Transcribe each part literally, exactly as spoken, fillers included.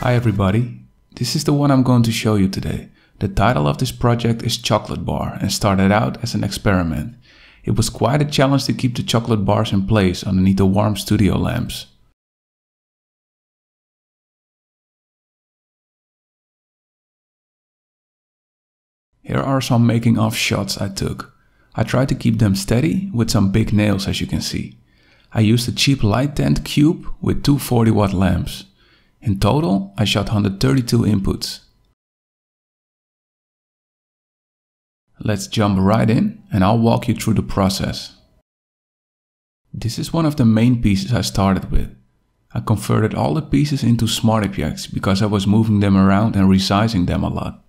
Hi everybody, this is the one I'm going to show you today. The title of this project is Chocolate Bar and started out as an experiment. It was quite a challenge to keep the chocolate bars in place underneath the warm studio lamps. Here are some making of shots I took. I tried to keep them steady with some big nails, as you can see. I used a cheap light tent cube with two forty watt lamps. In total, I shot one hundred thirty-two inputs. Let's jump right in and I'll walk you through the process. This is one of the main pieces I started with. I converted all the pieces into smart objects because I was moving them around and resizing them a lot.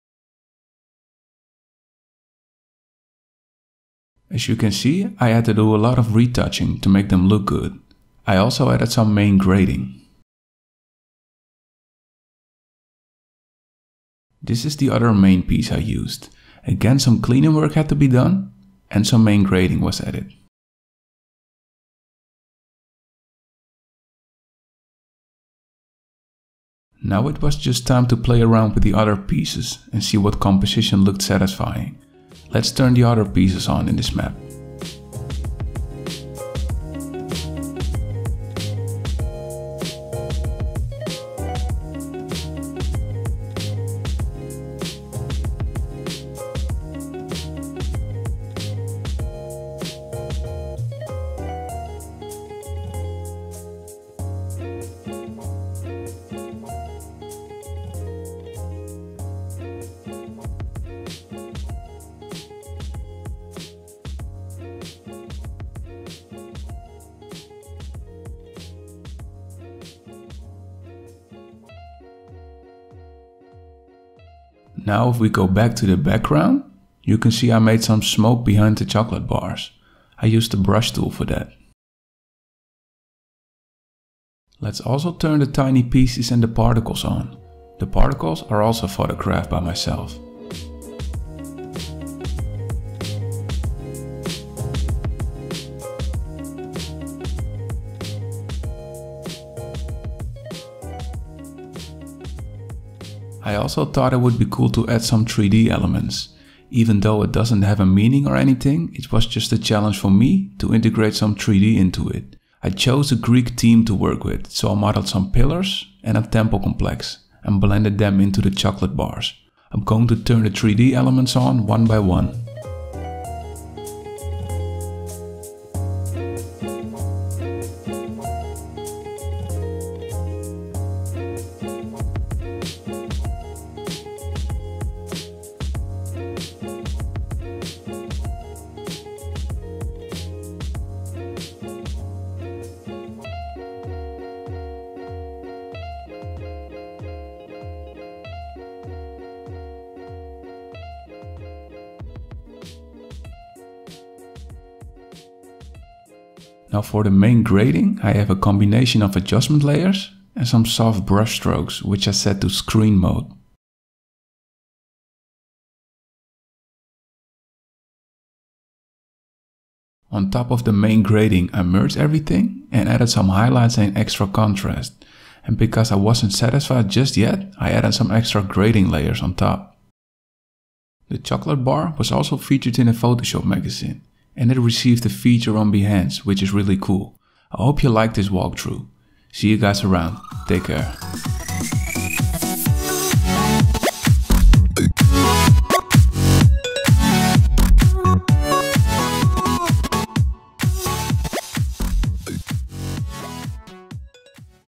As you can see, I had to do a lot of retouching to make them look good. I also added some main grading. This is the other main piece I used. Again, some cleaning work had to be done and some main grading was added. Now it was just time to play around with the other pieces and see what composition looked satisfying. Let's turn the other pieces on in this map. Now if we go back to the background, you can see I made some smoke behind the chocolate bars. I used the brush tool for that. Let's also turn the tiny pieces and the particles on. The particles are also photographed by myself. I also thought it would be cool to add some three D elements. Even though it doesn't have a meaning or anything, it was just a challenge for me to integrate some three D into it. I chose a Greek theme to work with, so I modeled some pillars and a temple complex and blended them into the chocolate bars. I'm going to turn the three D elements on one by one. Now for the main grading, I have a combination of adjustment layers and some soft brush strokes, which I set to screen mode. On top of the main grading, I merged everything and added some highlights and extra contrast. And because I wasn't satisfied just yet, I added some extra grading layers on top. The chocolate bar was also featured in a Photoshop magazine. And it received a feature on Behance, which is really cool. I hope you liked this walkthrough. See you guys around. Take care.